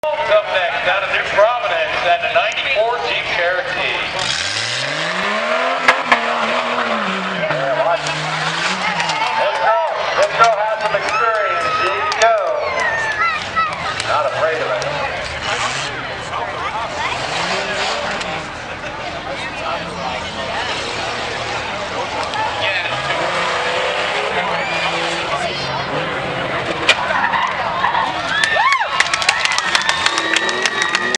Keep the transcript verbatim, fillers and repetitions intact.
Up next, down to New Providence, and the ninety-four Jeep Cherokee.